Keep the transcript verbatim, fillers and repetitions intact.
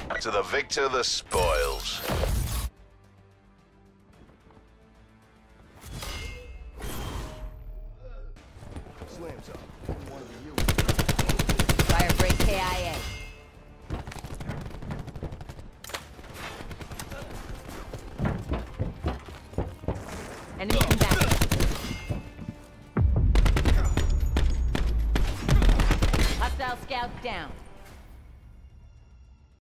To the victor, the spoils. Slams up. Didn't want to be you. Fire break K I A. Enemy combatant. Hostile scout down.